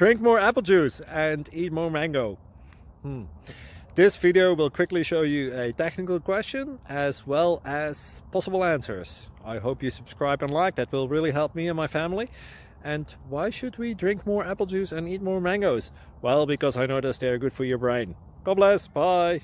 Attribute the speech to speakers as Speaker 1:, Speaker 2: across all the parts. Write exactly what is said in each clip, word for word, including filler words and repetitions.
Speaker 1: Drink more apple juice and eat more mango. Hmm. This video will quickly show you a technical question as well as possible answers. I hope you subscribe and like, that will really help me and my family. And why should we drink more apple juice and eat more mangoes? Well, because I noticed they're good for your brain. God bless, bye!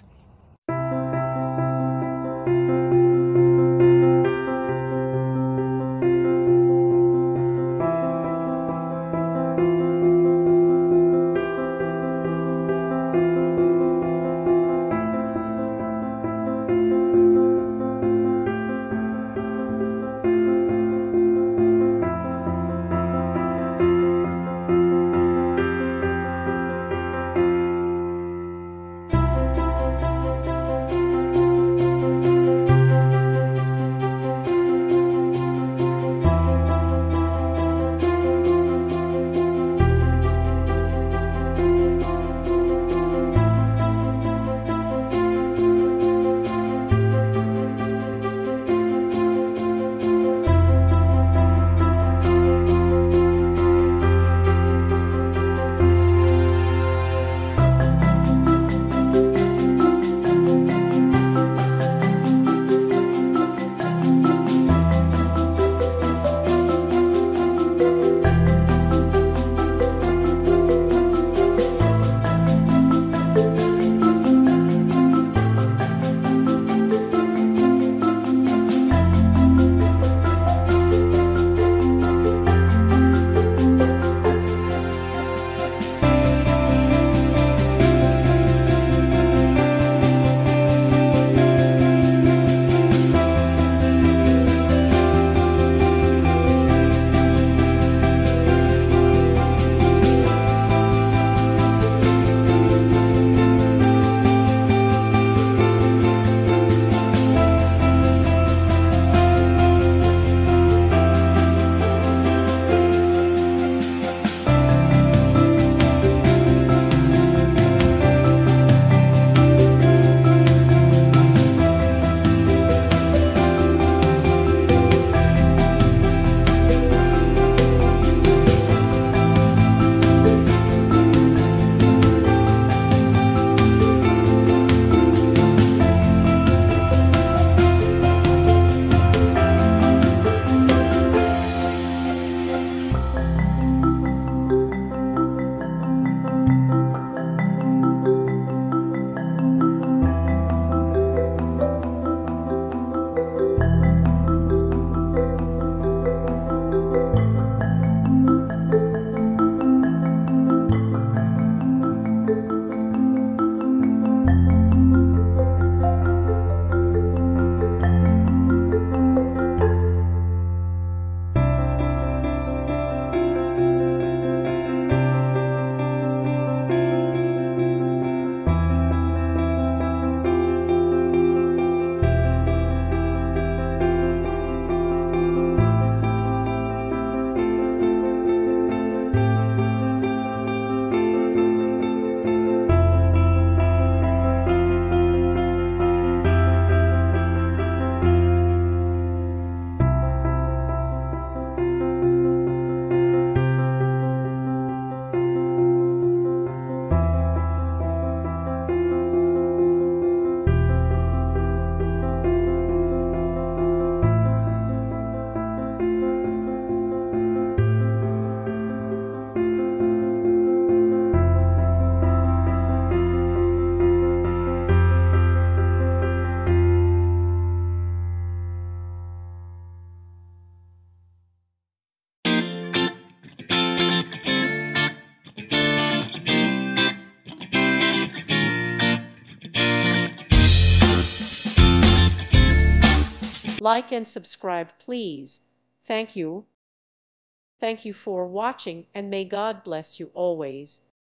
Speaker 2: Like and subscribe, please. Thank you. Thank you for watching, and may God bless you always.